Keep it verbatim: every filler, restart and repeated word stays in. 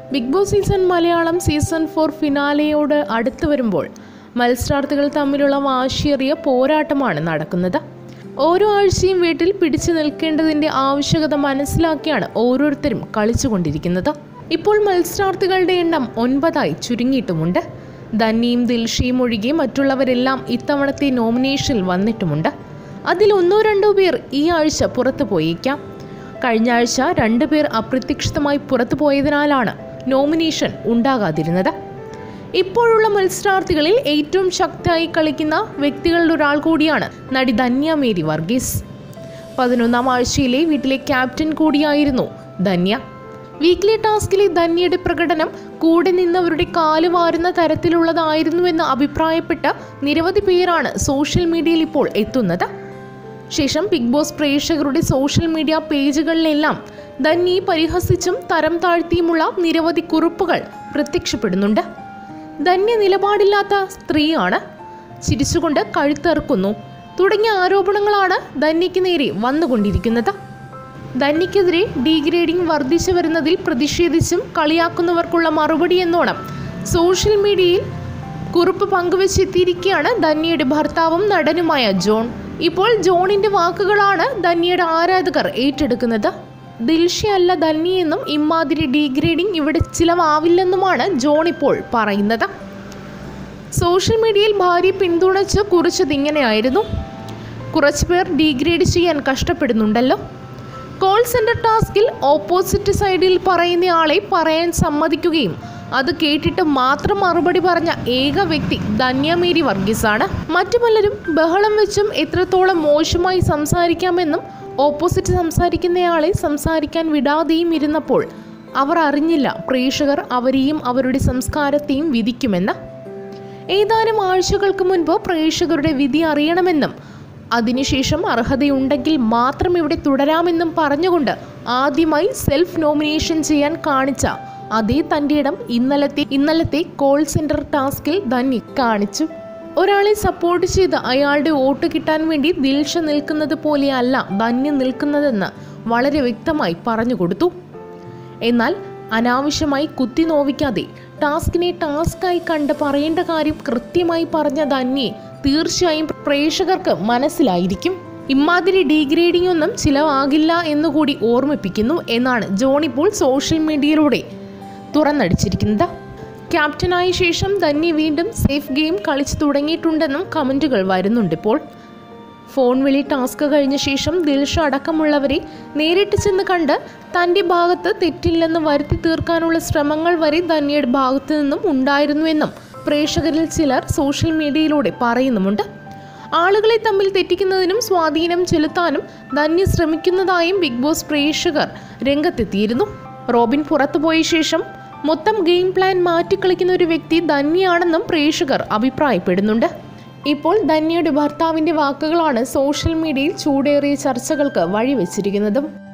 Big Boss season Malayalam season four ഫിനാലെയോട് അടുത്തു വരുമ്പോൾ മത്സരാർത്ഥികൾ തമ്മിലുള്ള വാശിയേറിയ പോരാട്ടമാണ് നടക്കുന്നത്. ഓരോ ആഴ്ചയും വീട്ടിൽ പിടിച്ചു നിൽക്കേണ്ടതിൻ്റെ ആവശ്യകത മനസ്സിലാക്കിയാണ് ഓരോരുത്തരും കളിച്ചുകൊണ്ടിരിക്കുന്നത്. ഇപ്പോൾ മത്സരാർത്ഥികളുടെ എണ്ണം ഒൻപതായി ചുരുങ്ങിയിട്ടുമുണ്ട്. ധന്യയും ദിൽഷയും ഒഴികെ മറ്റുള്ളവരെല്ലാം ഇത്തവണത്തെ നോമിനേഷനിൽ വന്നിട്ടുമുണ്ട്. അതിൽ ഒന്നോ രണ്ടോ പേർ ഈ ആഴ്ച പുറത്തു പോയേക്കാം. കഴിഞ്ഞ ആഴ്ച രണ്ടു പേർ അപ്രതീക്ഷിതമായി പുറത്തു പോയതിനാലാണ് നോമിനേഷൻ ഉണ്ടാകാതിരുന്നത്. ഇപ്പോഴുള്ള മത്സരാർത്ഥികളിൽ ഏറ്റവും ശക്തമായി കളിക്കുന്ന വ്യക്തികളിൽ ഒരാൾ കൂടിയാണ് നടി ധന്യ മേരി വർഗീസ്. പതിനൊന്നാം ആഴ്ചയിലെ വീട്ടിലെ ക്യാപ്റ്റൻ കൂടിയായിരുന്നു ധന്യ. വീക്ക്ലി ടാസ്കിലെ ധന്യയുടെ പ്രകടനം കൂടെ നിന്നവരുടെ കാല് വാരുന്ന തരത്തിലുള്ളതായിരുന്നുവെന്ന് അഭിപ്രായപ്പെട്ട നിരവധി പേരാണ് സോഷ്യൽ മീഡിയയിൽ ഇപ്പോൾ എത്തുന്നത്. ശേഷം ബിഗ് ബോസ് പ്രേക്ഷകരുടെ സോഷ്യൽ മീഡിയ പേജുകളിലെല്ലാം ധന്യയെ പരിഹസിച്ചും തരം താഴ്ത്തിയുമുള്ള നിരവധി കുറിപ്പുകൾ പ്രത്യക്ഷപ്പെടുന്നുണ്ട്. ധന്യ നിലപാടില്ലാത്ത സ്ത്രീയാണ്, ചിരിച്ചുകൊണ്ട് കഴുത്തറുക്കുന്നു തുടങ്ങിയ ആരോപണങ്ങളാണ് ധന്യയ്ക്ക് നേരെ വന്നുകൊണ്ടിരിക്കുന്നത്. ധന്യയ്ക്കെതിരെ ഡീഗ്രേഡിംഗ് വർദ്ധിച്ചു വരുന്നതിൽ പ്രതിഷേധിച്ചും കളിയാക്കുന്നവർക്കുള്ള മറുപടി എന്നോണം സോഷ്യൽ മീഡിയയിൽ കുറിപ്പ് പങ്കുവച്ചെത്തിയിരിക്കുകയാണ് ധന്യയുടെ ഭർത്താവും നടനുമായ ജോൺ. ഇപ്പോൾ ജോണിന്റെ വാക്കുകളാണ് ധന്യയുടെ ആരാധകർ ഏറ്റെടുക്കുന്നത്. ദിൽഷയല്ല ധന്യയെന്നും ഇമ്മാതിരി ഡീഗ്രേഡിംഗ് ഇവിടെ ചിലവാവില്ലെന്നുമാണ് ജോൺ ഇപ്പോൾ പറയുന്നത്. സോഷ്യൽ മീഡിയയിൽ ഭാര്യ പിന്തുണച്ച് കുറിച്ചതിങ്ങനെയായിരുന്നു: കുറച്ചു പേർ ഡീഗ്രേഡ് ചെയ്യാൻ കഷ്ടപ്പെടുന്നുണ്ടല്ലോ. കോൾ സെന്റർ ടാസ്കിൽ ഓപ്പോസിറ്റ് സൈഡിൽ പറയുന്നയാളെ പറയാൻ സമ്മതിക്കുകയും അത് കേട്ടിട്ട് മാത്രം മറുപടി പറഞ്ഞ ഏക വ്യക്തി ധന്യ മേരി വർഗീസാണ്. മറ്റു പലരും ബഹളം വെച്ചും എത്രത്തോളം മോശമായി സംസാരിക്കാമെന്നും ഓപ്പോസിറ്റ് സംസാരിക്കുന്നയാളെ സംസാരിക്കാൻ വിടാതെയും ഇരുന്നപ്പോൾ അവർ അറിഞ്ഞില്ല പ്രേക്ഷകർ അവരെയും അവരുടെ സംസ്കാരത്തെയും വിധിക്കുമെന്ന്. ഏതാനും ആഴ്ചകൾക്ക് മുൻപ് പ്രേക്ഷകരുടെ വിധി അറിയണമെന്നും അതിനുശേഷം അർഹതയുണ്ടെങ്കിൽ മാത്രം ഇവിടെ തുടരാമെന്നും പറഞ്ഞുകൊണ്ട് ആദ്യമായി സെൽഫ് നോമിനേഷൻ ചെയ്യാൻ കാണിച്ച അതേ തൻ്റെ ഇടം ഇന്നലത്തെ ഇന്നലത്തെ കോൾ സെന്റർ ടാസ്കിൽ ധന്യ കാണിച്ചു. ഒരാളെ സപ്പോർട്ട് ചെയ്ത് അയാളുടെ വോട്ട് കിട്ടാൻ വേണ്ടി ദിൽഷ നിൽക്കുന്നത് പോലെയല്ല ധന്യ നിൽക്കുന്നതെന്ന് വളരെ വ്യക്തമായി പറഞ്ഞു കൊടുത്തു. എന്നാൽ അനാവശ്യമായി കുത്തി നോവിക്കാതെ ടാസ്കിനെ ടാസ്കായി കണ്ട് പറയേണ്ട കാര്യം കൃത്യമായി പറഞ്ഞ ധന്യയെ തീർച്ചയായും പ്രേക്ഷകർക്ക് മനസ്സിലായിരിക്കും. ഇമ്മാതിരി ഡീഗ്രേഡിംഗ് ഒന്നും ചിലവാകില്ല എന്നുകൂടി ഓർമ്മിപ്പിക്കുന്നു എന്നാണ് ജോൺ ഇപ്പോൾ സോഷ്യൽ മീഡിയയിലൂടെ തുറന്നടിച്ചിരിക്കുന്നത്. ക്യാപ്റ്റനായ ശേഷം ധന്യ വീണ്ടും സേഫ് ഗെയിം കളിച്ചു തുടങ്ങിയിട്ടുണ്ടെന്നും കമൻറ്റുകൾ വരുന്നുണ്ട്. ഇപ്പോൾ ഫോൺ വിളി ടാസ്ക് കഴിഞ്ഞ ശേഷം ദിൽഷ അടക്കമുള്ളവരെ നേരിട്ട് ചെന്ന് കണ്ട് തൻ്റെ ഭാഗത്ത് തെറ്റില്ലെന്ന് വരുത്തി തീർക്കാനുള്ള ശ്രമങ്ങൾ വരെ ധന്യയുടെ ഭാഗത്തു നിന്നും ഉണ്ടായിരുന്നുവെന്നും പ്രേക്ഷകരിൽ ചിലർ സോഷ്യൽ മീഡിയയിലൂടെ പറയുന്നുമുണ്ട്. ആളുകളെ തമ്മിൽ തെറ്റിക്കുന്നതിനും സ്വാധീനം ചെലുത്താനും ധന്യ ശ്രമിക്കുന്നതായും ബിഗ് ബോസ് പ്രേക്ഷകർ രംഗത്തെത്തിയിരുന്നു. റോബിൻ പുറത്തുപോയ ശേഷം മൊത്തം ഗെയിം പ്ലാൻ മാറ്റിക്കളിക്കുന്ന ഒരു വ്യക്തി ധന്യയാണെന്നും പ്രേക്ഷകർ അഭിപ്രായപ്പെടുന്നുണ്ട്. ഇപ്പോൾ ധന്യയുടെ ഭർത്താവിൻ്റെ വാക്കുകളാണ് സോഷ്യൽ മീഡിയയിൽ ചൂടേറിയ ചർച്ചകൾക്ക് വഴിവെച്ചിരിക്കുന്നതും.